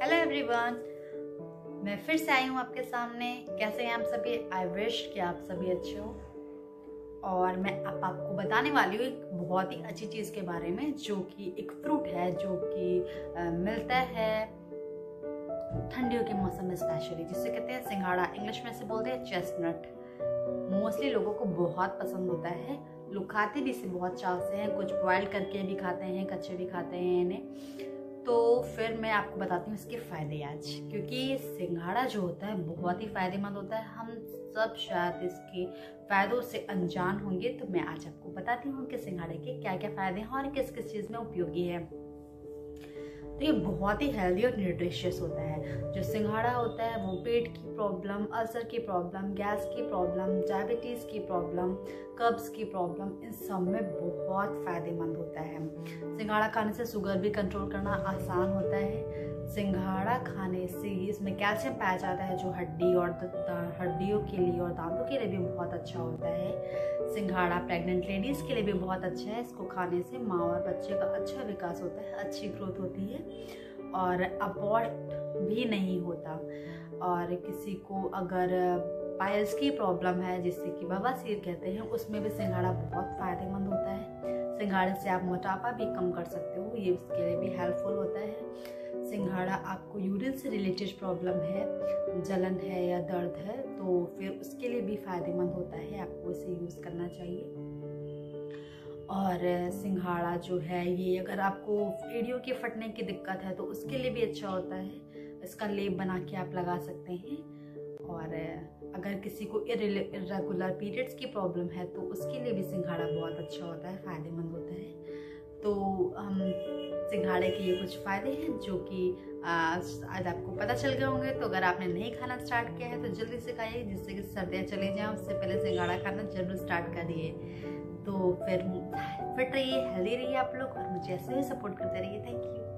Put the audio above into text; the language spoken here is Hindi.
हेलो एवरीवन, मैं फिर से आई हूँ आपके सामने। कैसे हैं आप सभी? आई विश कि आप सभी अच्छे हो। और मैं अब आपको बताने वाली हूँ एक बहुत ही अच्छी चीज़ के बारे में, जो कि एक फ्रूट है जो कि मिलता है ठंडियों के मौसम में स्पेशली, जिसे कहते हैं सिंघाड़ा। इंग्लिश में से बोलते हैं चेस्टनट। मोस्टली लोगों को बहुत पसंद होता है, लोग खाते भी इसे बहुत चाव से हैं। कुछ बॉइल करके भी खाते हैं, कच्चे भी खाते हैं इन्हें। तो फिर मैं आपको बताती हूँ इसके फायदे आज, क्योंकि सिंघाड़ा जो होता है बहुत ही फायदेमंद होता है। हम सब शायद इसके फायदों से अनजान होंगे, तो मैं आज आपको बताती हूँ कि सिंघाड़े के क्या क्या फायदे हैं और किस किस चीज़ में उपयोगी है। तो ये बहुत ही हेल्दी और न्यूट्रिशियस होता है। जो सिंघाड़ा होता है वो पेट की प्रॉब्लम, अल्सर की प्रॉब्लम, गैस की प्रॉब्लम, डायबिटीज़ की प्रॉब्लम, कब्ज की प्रॉब्लम, इन सब में बहुत फायदेमंद होता है। सिंघाड़ा खाने से शुगर भी कंट्रोल करना आसान होता है। सिंघाड़ा खाने से इसमें कैल्शियम पाया जाता है, जो हड्डियों के लिए और दांतों के लिए भी बहुत अच्छा होता है। सिंघाड़ा प्रेग्नेंट लेडीज़ के लिए भी बहुत अच्छा है। इसको खाने से माँ और बच्चे का अच्छा विकास होता है, अच्छी ग्रोथ होती है और अबॉर्ट भी नहीं होता। और किसी को अगर पाइल्स की प्रॉब्लम है, जिससे कि बवासीर कहते हैं, उसमें भी सिंघाड़ा बहुत फायदेमंद होता है। सिंघाड़े से आप मोटापा भी कम कर सकते हो, ये उसके लिए भी हेल्पफुल होता है। सिंघाड़ा आपको यूरिन से रिलेटेड प्रॉब्लम है, जलन है या दर्द है, तो फिर उसके लिए भी फायदेमंद होता है, आपको इसे यूज़ करना चाहिए। और सिंघाड़ा जो है ये, अगर आपको एड़ियों के फटने की दिक्कत है तो उसके लिए भी अच्छा होता है। इसका लेप बना के आप लगा सकते हैं। और अगर किसी को इरेगुलर पीरियड्स की प्रॉब्लम है तो उसके लिए भी सिंघाड़ा बहुत अच्छा होता है, फायदेमंद होता है। तो हम सिंघाड़े के ये कुछ फ़ायदे हैं जो कि आज आपको पता चल गए होंगे। तो अगर आपने नहीं खाना स्टार्ट किया है तो जल्दी से खाइए, जिससे कि सर्दियाँ चली जाएँ, उससे पहले सिंघाड़ा खाना जरूर स्टार्ट करिए। तो फिर फिट रहिए, हेल्दी रहिए आप लोग, और मुझे ऐसे ही सपोर्ट करते रहिए। Thank you.